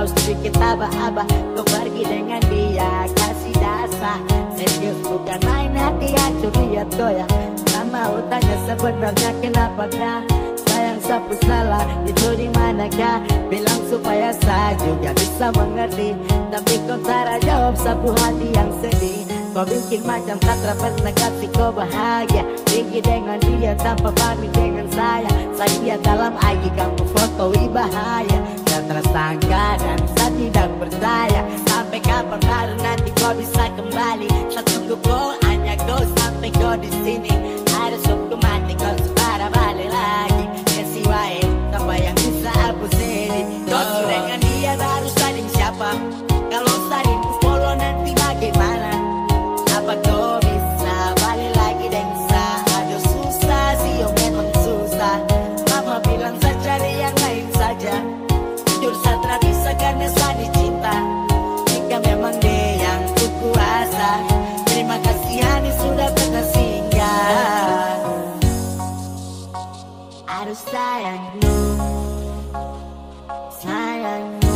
kau sedikit abah-abah. Kau pergi dengan dia, kasih dasar. Serius bukan main hati hancur lihat goyah. Tak mau tanya sebenarnya kenapa kah? Sayang sapu salah, itu di manakah? Bilang supaya saya juga bisa mengerti, tapi kau tak jawab sapu hati yang sedih. Kau bikin macam katra pernah kasih kau bahagia. Pergi dengan dia tanpa pamit dengan saya. Saya dalam IG kamu fotoi bahaya. Tak tersangka dan saya tidak percaya. Sampai kapan baru nanti kau bisa kembali? Saya tunggu kau, hanya kau sampai kau di sini. Ada suku mati kau separa balik lagi. Kasih wae, apa yang bisa aku sedih. Kau dengan dia baru saling siapa? Kalau saling follow nanti bagaimana? Apa kau bisa balik lagi dengan saya? Aduh susah sih, oh memang susah. Mama bilang saya cari yang lain saja. Jujur saya tak bisa karena saya dicinta. Jika memang dia yang ku kuasa, terima kasih Hani sudah pernah singgah. Aduh sayangku, sayangku.